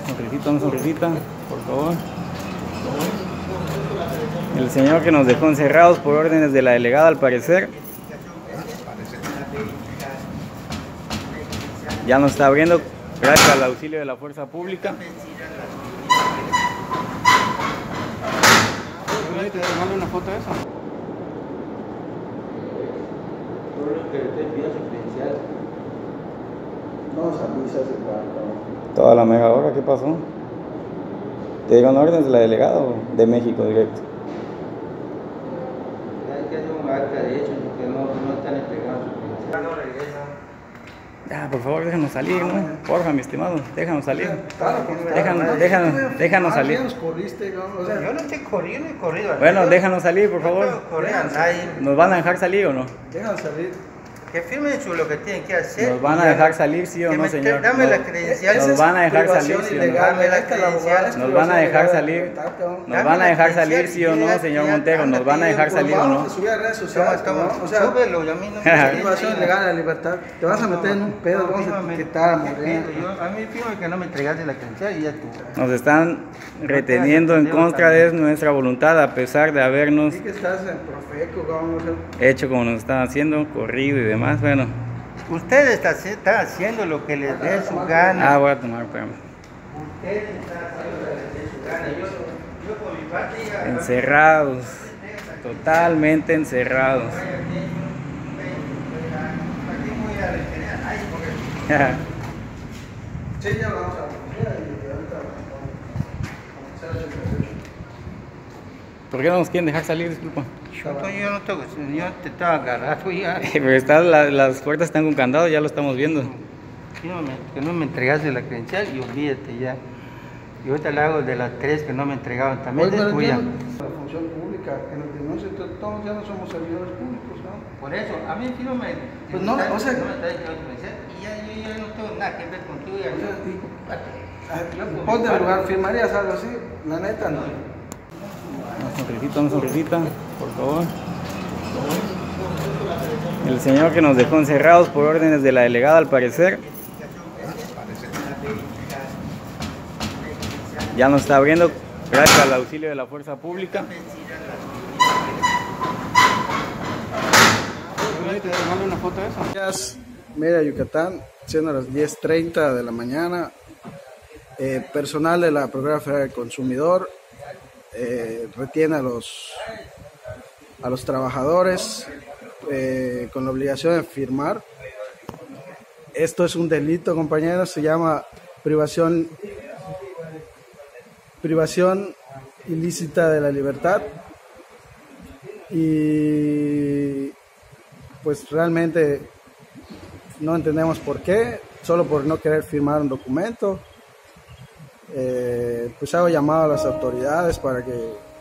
Una sonrisita, por favor. El señor que nos dejó encerrados por órdenes de la delegada, al parecer. Ya nos está abriendo gracias al auxilio de la fuerza pública. ¿Te mando una foto de eso? Toda la mega hora, ¿qué pasó? ¿Te dieron órdenes de la delegada o de México directo? Que hay un acta de hecho que no están entregados. Ya, por favor, déjanos salir, ¿no? Porfa, mi estimado, déjanos salir. Déjanos salir. O sea, yo no estoy corriendo, he corrido. Bueno, déjanos salir, por favor. ¿Nos van a dejar salir o no? Déjanos salir. Que firmen lo que tienen que hacer. ¿Nos van a dejar salir, sí o no, señor? Dame la credencial. ¿Nos van a dejar salir, sí o no? Dame la credencial. ¿Nos van a dejar salir? ¿Nos van a dejar salir, sí o no, señor Montero? ¿Nos van a dejar salir o no? Subir a redes sociales. O sea, súbelo, y a mí no me privación ilegal de la libertad. Te vas a meter en un pedo, vamos a etiquetar a Moreno. A mí fíjame que no me entregaste la credencial y ya tú. Nos están reteniendo en contra de nuestra voluntad, a pesar de habernos Sí que estás en Profeco, vamos a... hecho como nos están haciendo, corrido y demás. Bueno. Usted está haciendo lo que les dé su gana. Voy a tomar, espérame. Usted está haciendo lo que les dé su gana. Yo por mi parte ya... Encerrados, totalmente encerrados. Sí, ya lo vamos a... ¿Por qué no nos quieren dejar salir? Disculpa. Yo no tengo, yo te estaba agarrado ya. Pero las puertas están con candado, ya lo estamos viendo. Que no me entregaste la credencial y olvídate ya. Y ahorita le hago de las 3 que no me entregaban también de tuya. La función pública, que nos denuncien, todos ya no somos servidores públicos, ¿no? Por eso, a mí sí no me... Pues no, o sea... No me está diciendo la credencial y ya yo no tengo nada que ver contigo. Ponte al lugar, ¿firmarías algo así? La neta, no. Una sonrisita, por favor. El señor que nos dejó encerrados por órdenes de la delegada, al parecer. Ya nos está abriendo gracias al auxilio de la fuerza pública. ¿Te mando una foto de eso? Mira, Yucatán, siendo las 10:30 de la mañana. Personal de la Procuraduría Federal del Consumidor retiene a los trabajadores con la obligación de firmar. Esto es un delito, compañeros, se llama privación ilícita de la libertad y pues realmente no entendemos por qué, solo por no querer firmar un documento. Pues hago llamado a las autoridades para que